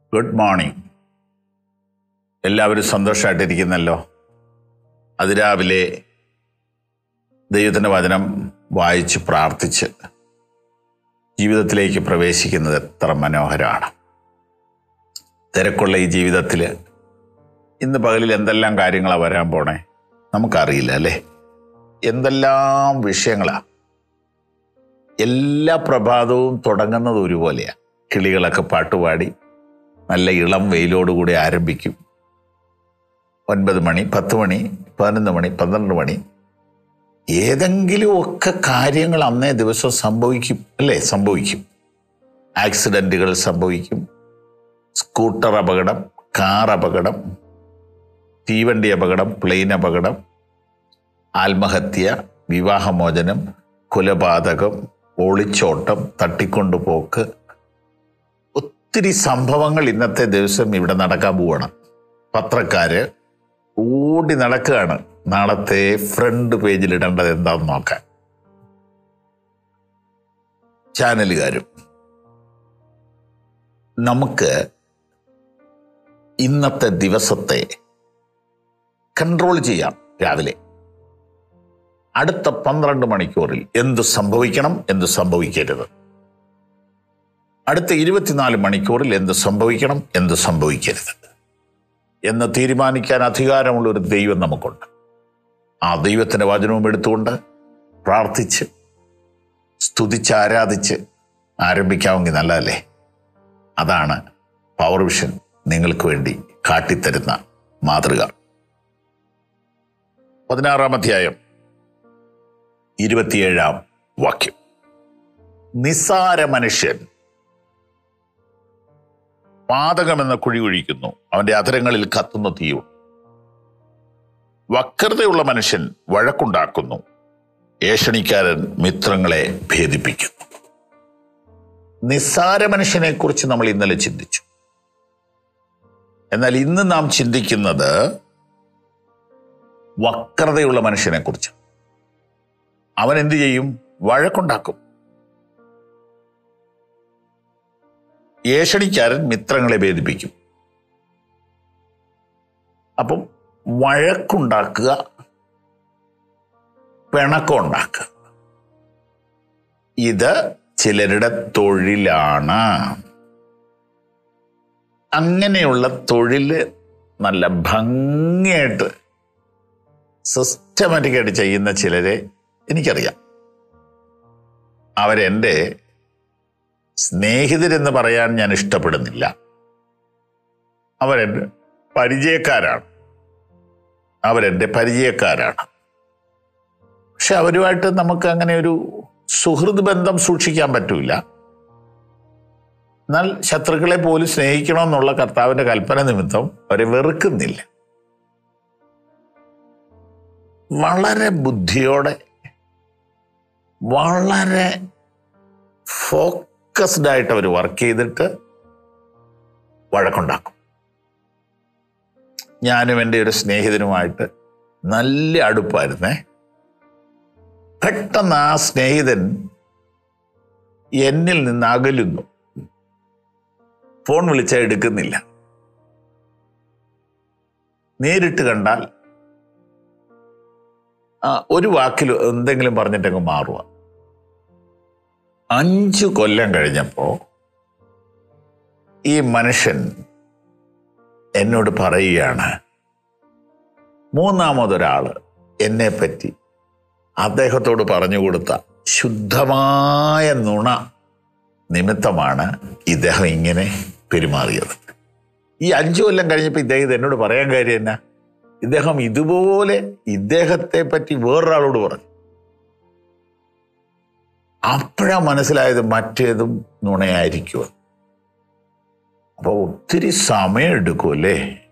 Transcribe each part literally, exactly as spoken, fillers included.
Good morning. എല്ലാവരും സന്തോഷമായിട്ടിരിക്കുന്നല്ലോ. അതിരാവിലെ ദൈവത്തിൻ്റെ വചനം വായിച്ച് പ്രാർത്ഥിച്ച് ജീവിതത്തിലേക്ക് പ്രവേശിക്കുന്നത് എത്ര മനോഹരമാണ്. തിരക്കുള്ള ഈ ജീവിതത്തിൽ ഇന്ന് പകലിൽ എന്തെല്ലാം കാര്യങ്ങളാണ് വരാൻ പോണേ നമുക്കറിയില്ല അല്ലേ. എന്തെല്ലാം വിഷയങ്ങളാണ്. എല്ലാ പ്രഭാതവും തുടങ്ങുന്നത് ഒരുപോലെയാണ്. കിളികളൊക്കെ പാട്ടുപാടി നല്ല ഇളം വെയിലോടുകൂടി ആരംഭിക്കും. ഒൻപത് മണി, പത്ത് മണി, പതിനൊന്ന് മണി, പന്ത്രണ്ട് മണി, ഏതെങ്കിലും ഒക്കെ കാര്യങ്ങൾ അന്നേ ദിവസം സംഭവിക്കും അല്ലേ. സംഭവിക്കും. ആക്സിഡൻറ്റുകൾ സംഭവിക്കും. സ്കൂട്ടർ അപകടം, കാർ അപകടം, തീവണ്ടി അപകടം, പ്ലെയിൻ അപകടം, ആത്മഹത്യ, വിവാഹമോചനം, കൊലപാതകം, ഒളിച്ചോട്ടം, തട്ടിക്കൊണ്ടുപോക്ക്, ഒത്തിരി സംഭവങ്ങൾ ഇന്നത്തെ ദിവസം ഇവിടെ നടക്കാൻ പോവാണ്. പത്രക്കാര് ഓടി നടക്കുകയാണ് നാളത്തെ ഫ്രണ്ട് പേജിൽ ഇടേണ്ടത് എന്താണെന്ന് നോക്കാൻ. ചാനലുകാരും. നമുക്ക് ഇന്നത്തെ ദിവസത്തെ കൺട്രോൾ ചെയ്യാം. രാവിലെ അടുത്ത പന്ത്രണ്ട് മണിക്കൂറിൽ എന്ത് സംഭവിക്കണം, എന്ത് സംഭവിക്കരുത്. അടുത്ത ഇരുപത്തിനാല് മണിക്കൂറിൽ എന്ത് സംഭവിക്കണം, എന്ത് സംഭവിക്കരുത് എന്ന് തീരുമാനിക്കാൻ അധികാരമുള്ള ഒരു ദൈവം നമുക്കുണ്ട്. ആ ദൈവത്തിൻ്റെ വചനവും എടുത്തുകൊണ്ട് പ്രാർത്ഥിച്ച് സ്തുതിച്ച് ആരാധിച്ച് ആരംഭിക്കാമെങ്കിൽ നല്ലതല്ലേ. അതാണ് പവർ വിഷൻ നിങ്ങൾക്ക് വേണ്ടി കാട്ടിത്തരുന്ന മാതൃക. പതിനാറാം അധ്യായം ഇരുപത്തിയേഴാം വാക്യം. നിസ്സാര മനുഷ്യൻ പാതകമെന്ന കുഴി ഒഴിക്കുന്നു, അവന്റെ അധരങ്ങളിൽ കത്തുന്ന തീയും. വക്രതയുള്ള മനുഷ്യൻ വഴക്കുണ്ടാക്കുന്നു, ഏഷണിക്കാരൻ മിത്രങ്ങളെ ഭേദിപ്പിക്കുന്നു. നിസ്സാര മനുഷ്യനെ കുറിച്ച് നമ്മൾ ഇന്നലെ ചിന്തിച്ചു. എന്നാൽ ഇന്ന് നാം ചിന്തിക്കുന്നത് വക്രതയുള്ള മനുഷ്യനെ കുറിച്ച്. അവൻ എന്തു ചെയ്യും? വഴക്കുണ്ടാക്കും. ഏഷണിക്കാരൻ മിത്രങ്ങളെ ഭേദിപ്പിക്കും. അപ്പം വഴക്കുണ്ടാക്കുക, പിണക്കമുണ്ടാക്കുക, ഇത് ചിലരുടെ തൊഴിലാണ്. അങ്ങനെയുള്ള തൊഴിൽ നല്ല ഭംഗിയായിട്ട് സിസ്റ്റമാറ്റിക്കായിട്ട് ചെയ്യുന്ന ചിലരെ എനിക്കറിയാം. അവരെൻ്റെ സ്നേഹിതരെന്ന് പറയാൻ ഞാൻ ഇഷ്ടപ്പെടുന്നില്ല. അവരെൻ്റെ പരിചയക്കാരാണ്. അവരെൻ്റെ പരിചയക്കാരാണ്. പക്ഷെ അവരുമായിട്ട് നമുക്ക് അങ്ങനെ ഒരു സുഹൃത്ത് ബന്ധം സൂക്ഷിക്കാൻ പറ്റൂല. എന്നാൽ ശത്രുക്കളെ പോലും സ്നേഹിക്കണമെന്നുള്ള കർത്താവിൻ്റെ കൽപ്പന നിമിത്തം അവരെ വെറുക്കുന്നില്ല. വളരെ ബുദ്ധിയോടെ, വളരെ ഫോക്കസ്ഡ് ആയിട്ട് അവർ വർക്ക് ചെയ്തിട്ട് വഴക്കുണ്ടാക്കും. ഞാനും എൻ്റെ ഒരു സ്നേഹിതനുമായിട്ട് നല്ല അടുപ്പായിരുന്നേ. പെട്ടെന്ന് ആ സ്നേഹിതൻ എന്നിൽ നിന്ന് അകലുന്നു. ഫോൺ വിളിച്ചാൽ എടുക്കുന്നില്ല. നേരിട്ട് കണ്ടാൽ ഒരു വാക്കിൽ എന്തെങ്കിലും പറഞ്ഞിട്ടങ്ങ് മാറുക. അഞ്ചു കൊല്ലം കഴിഞ്ഞപ്പോ ഈ മനുഷ്യൻ എന്നോട് പറയുകയാണ്, മൂന്നാമതൊരാള് എന്നെ പറ്റി അദ്ദേഹത്തോട് പറഞ്ഞു കൊടുത്ത ശുദ്ധമായ നുണ നിമിത്തമാണ് ഇദ്ദേഹം ഇങ്ങനെ പെരുമാറിയത്. ഈ അഞ്ചു കൊല്ലം കഴിഞ്ഞപ്പോൾ ഇദ്ദേഹം എന്നോട് പറയാൻ കാര്യം എന്നാ, ഇദ്ദേഹം ഇതുപോലെ ഇദ്ദേഹത്തെ പറ്റി വേറൊരാളോട് പറഞ്ഞു. അപ്പോഴാണ് മനസ്സിലായത് മറ്റേതും നുണയായിരിക്കും. അപ്പൊ ഒത്തിരി സമയം എടുക്കുമല്ലേ.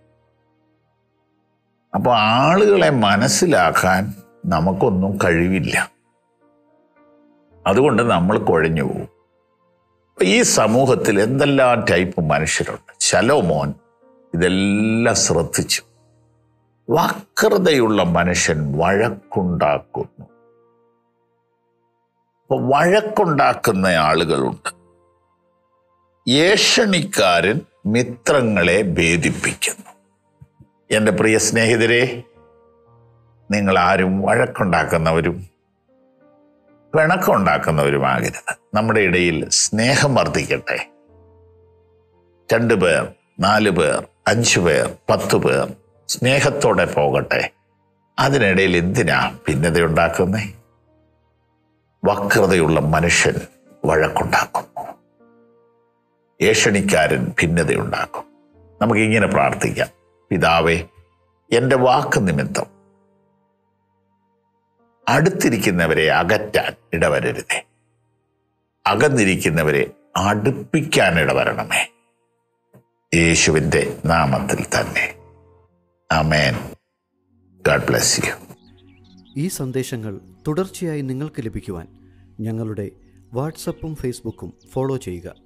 അപ്പൊ ആളുകളെ മനസ്സിലാക്കാൻ നമുക്കൊന്നും കഴിവില്ല. അതുകൊണ്ട് നമ്മൾ കുഴഞ്ഞു പോകും. ഈ സമൂഹത്തിൽ എന്തെല്ലാം ടൈപ്പ് മനുഷ്യരുണ്ട്. ശലോമോൻ ഇതെല്ലാം ശ്രദ്ധിച്ചു. വക്രതയുള്ള മനുഷ്യൻ വഴക്കുണ്ടാക്കുന്നു. അപ്പൊ വഴക്കുണ്ടാക്കുന്ന ആളുകളുണ്ട്. ഏഷണിക്കാരൻ മിത്രങ്ങളെ ഭേദിപ്പിക്കുന്നു. എൻ്റെ പ്രിയ സ്നേഹിതരെ, നിങ്ങളാരും വഴക്കുണ്ടാക്കുന്നവരും പിണക്കമുണ്ടാക്കുന്നവരുമാകരുത്. നമ്മുടെ ഇടയിൽ സ്നേഹം വർദ്ധിക്കട്ടെ. രണ്ട് പേർ, നാല് പേർ, അഞ്ചു പേർ, പത്ത് പേർ സ്നേഹത്തോടെ പോകട്ടെ. അതിനിടയിൽ എന്തിനാ ഭിന്നതയുണ്ടാക്കുന്നേ? വക്രതയുള്ള മനുഷ്യൻ വഴക്കുണ്ടാക്കുന്നു, ഏഷണിക്കാരൻ ഭിന്നതയുണ്ടാക്കും. നമുക്കിങ്ങനെ പ്രാർത്ഥിക്കാം. പിതാവേ, എൻ്റെ വാക്ക് നിമിത്തം അടുത്തിരിക്കുന്നവരെ അകറ്റാൻ ഇടവരരുതേ, അകന്നിരിക്കുന്നവരെ അടുപ്പിക്കാൻ ഇടവരണമേ. യേശുവിൻ്റെ നാമത്തിൽ തന്നെ. ആമേൻ. God bless you. ഈ സന്ദേശങ്ങൾ തുടർച്ചയായി നിങ്ങൾക്ക് ലഭിക്കുവാൻ ഞങ്ങളുടെ വാട്സപ്പും ഫേസ്ബുക്കും ഫോളോ ചെയ്യുക.